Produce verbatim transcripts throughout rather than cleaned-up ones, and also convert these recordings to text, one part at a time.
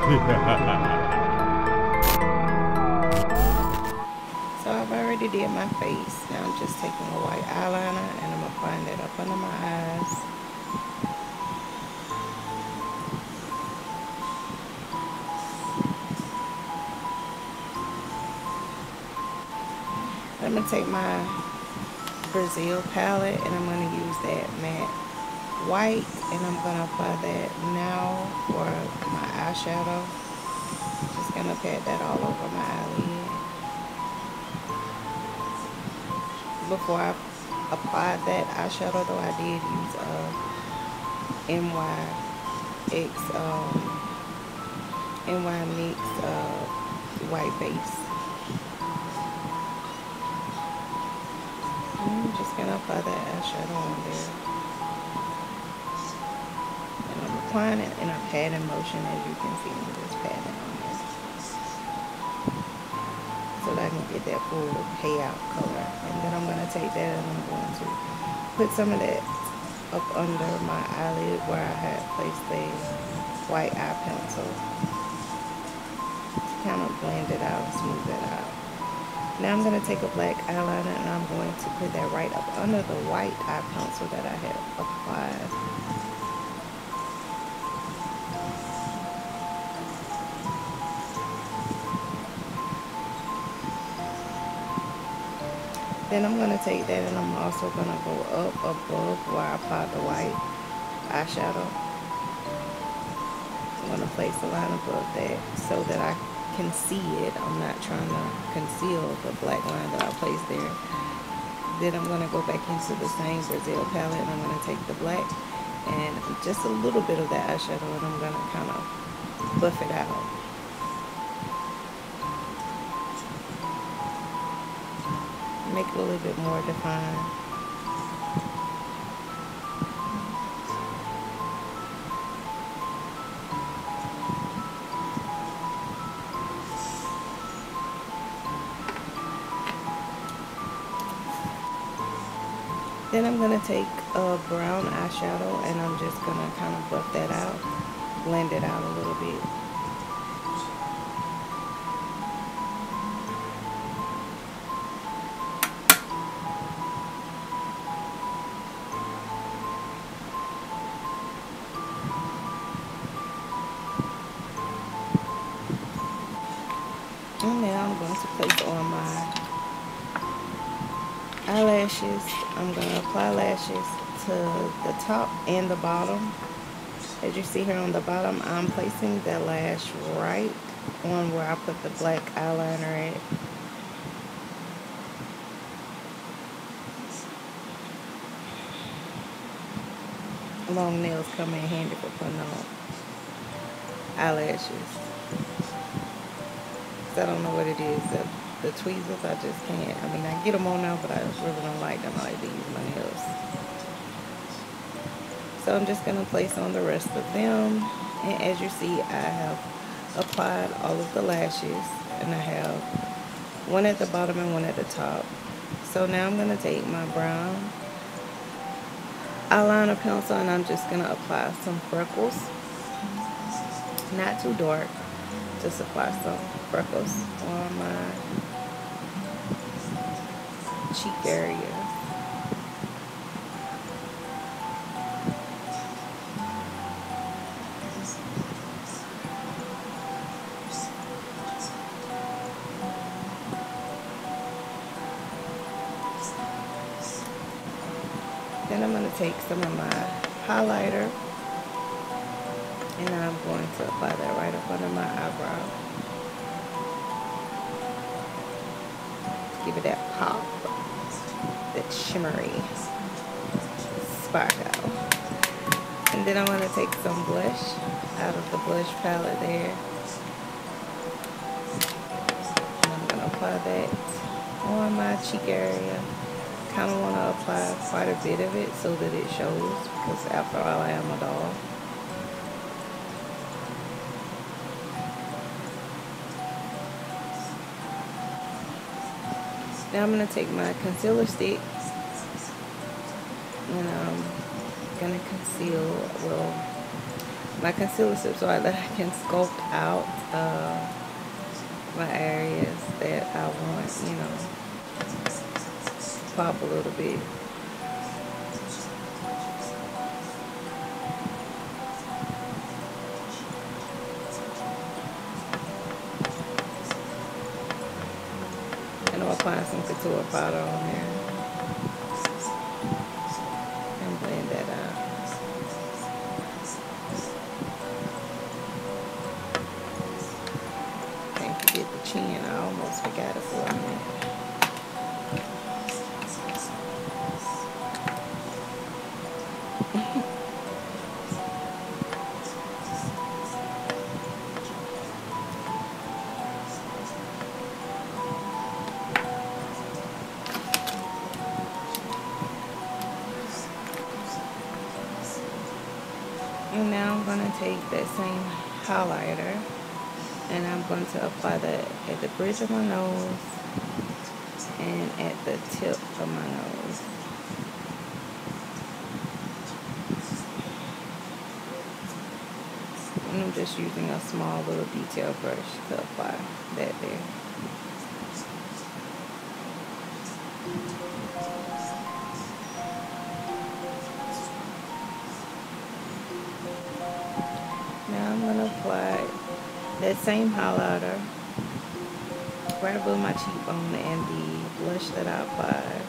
So I've already did my face. Now I'm just taking a white eyeliner and I'm applying that up under my eyes. I'm going to take my Brazil palette and I'm going to use that matte white and I'm going to apply that now for my eyeshadow. Just going to pat that all over my eyelid. Before I applied that eyeshadow though, I did use a N Y X um, N Y Mix uh, white base. I'm just going to apply that eyeshadow on there. And I'm applying it in a patting motion, as you can see me just patting on there. So that I can get that full payout color. And then I'm going to take that and I'm going to put some of that up under my eyelid where I had placed the white eye pencil. To kind of blend it out and smooth it out. Now I'm going to take a black eyeliner and I'm going to put that right up under the white eye pencil that I had applied. Then I'm going to take that and I'm also going to go up above where I applied the white eyeshadow. I'm going to place a line above that so that I can see it. I'm not trying to conceal the black line that I placed there. Then I'm going to go back into the same Brazil palette and I'm going to take the black and just a little bit of that eyeshadow and I'm going to kind of buff it out. Make it a little bit more defined. Then I'm going to take a brown eyeshadow and I'm just going to kind of buff that out, blend it out a little bit. And now I'm going to place on my eyelashes. I'm going to apply lashes to the top and the bottom. As you see here on the bottom, I'm placing the lash right on where I put the black eyeliner at. Long nails come in handy for putting on eyelashes. I don't know what it is. The, the tweezers, I just can't. I mean, I get them on now, but I really don't like them. I like to use my nails. So I'm just going to place on the rest of them. And as you see, I have applied all of the lashes. And I have one at the bottom and one at the top. So now I'm going to take my brown eyeliner pencil and I'm just going to apply some freckles. Not too dark. Just apply some freckles on my cheek area. Then I'm going to take some of my highlighter and I'm going to apply that right up under my eyebrow. Give it that pop, that shimmery sparkle. And then I'm going to take some blush out of the blush palette there. And I'm going to apply that on my cheek area. Kind of want to apply quite a bit of it so that it shows, because after all, I am a doll. Now I'm going to take my concealer stick and I'm going to conceal, well, my concealer strip so that I can sculpt out uh, my areas that I want, you know, pop a little bit. And I'll apply some contour powder on there and blend that out. Can't forget the chin. I almost forgot it for a minute. And now I'm going to take that same highlighter and I'm going to apply that at the bridge of my nose and at the tip of my nose. And I'm just using a small little detail brush to apply that there. Now I'm going to apply that same highlighter right above my cheekbone and the blush that I applied.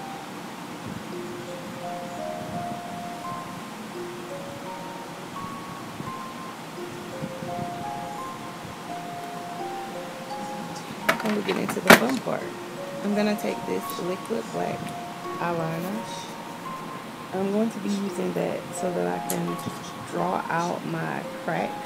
And we get into the fun part. I'm going to take this liquid black eyeliner. I'm going to be using that so that I can draw out my cracks.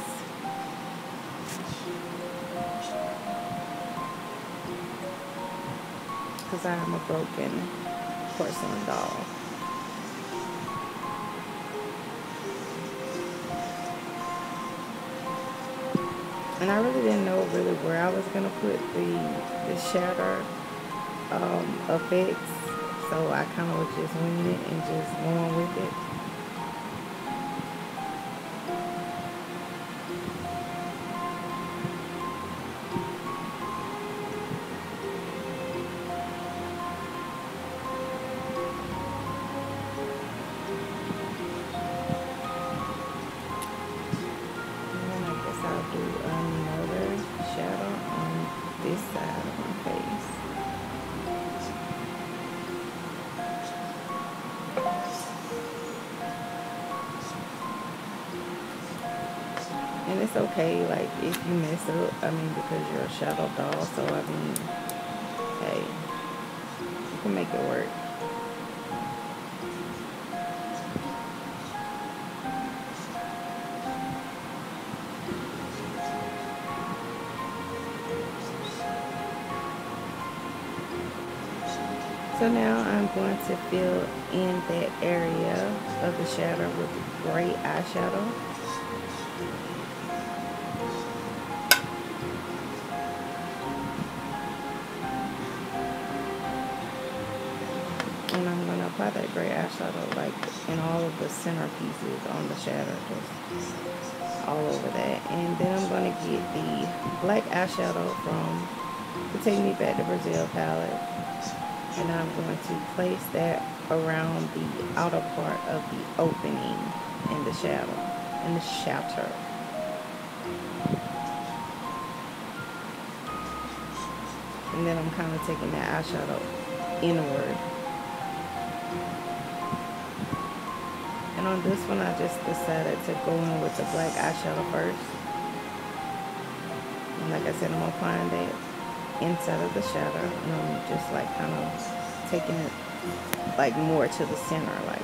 Because I am a broken porcelain doll. And I really didn't know really where I was going to put the, the shatter um, effects. So I kind of was just winging it and just going with it. And then I guess I'll do another shadow on this side of my face. And it's okay, like, if you mess up, I mean, because you're a shadow doll, so, I mean, hey, you can make it work. So now I'm going to fill in that area of the shadow with gray eyeshadow. And I'm going to apply that gray eyeshadow like in all of the center pieces on the shadow, just all over that. And then I'm going to get the black eyeshadow from the Take Me Back to Brazil palette. And I'm going to place that around the outer part of the opening in the shadow, in the shatter. And then I'm kind of taking that eyeshadow inward. And on this one, I just decided to go in with the black eyeshadow first. And like I said, I'm applying that inside of the shadow, and I'm just like kind of taking it like more to the center, like.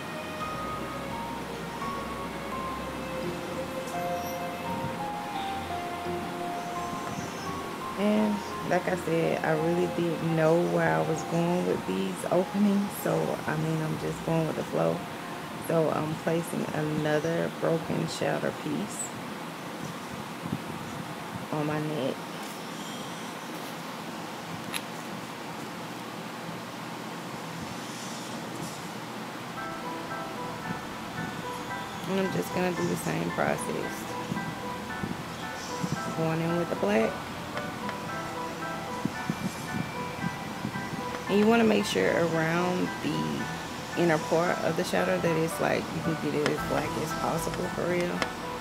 And like I said, I really didn't know where I was going with these openings, so I mean, I'm just going with the flow. So I'm placing another broken shadow piece on my neck. And I'm just going to do the same process. Going in with the black. And you want to make sure around the inner part of the shadow that it's like you can get it as black as possible for real.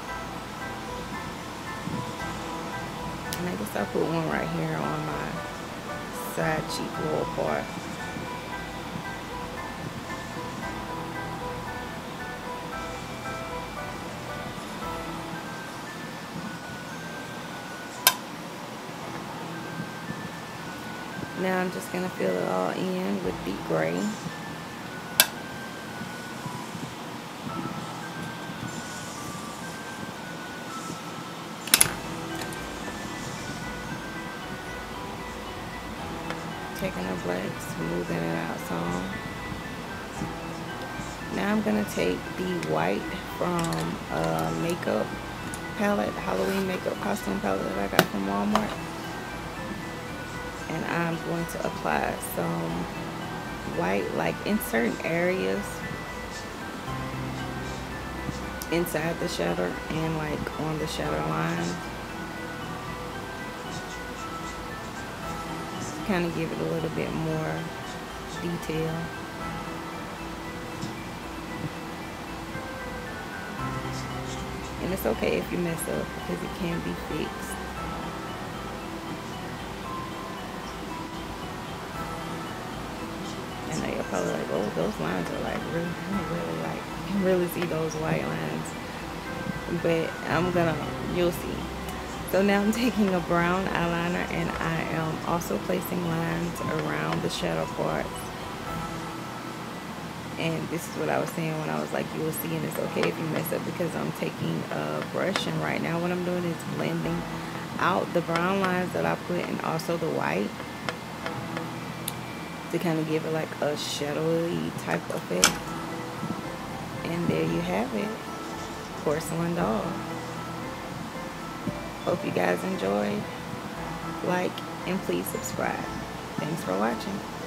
And I guess I'll put one right here on my side cheek lower part. Now I'm just going to fill it all in with the gray. Taking the black, smoothing it out some. Now I'm going to take the white from a makeup palette, Halloween makeup costume palette that I got from Walmart. And I'm going to apply some white, like in certain areas inside the shadow and like on the shadow line. Just kind of give it a little bit more detail. And it's okay if you mess up because it can be fixed. And they're probably like, oh, those lines are like really, really like, you can really see those white lines. But I'm gonna, you'll see. So now I'm taking a brown eyeliner and I am also placing lines around the shadow parts. And this is what I was saying when I was like, you will see, and it's okay if you mess up because I'm taking a brush and right now what I'm doing is blending out the brown lines that I put and also the white, to kind of give it like a shadowy type effect. And there you have it, Porcelain Doll. Hope you guys enjoyed. Like and please subscribe. Thanks for watching.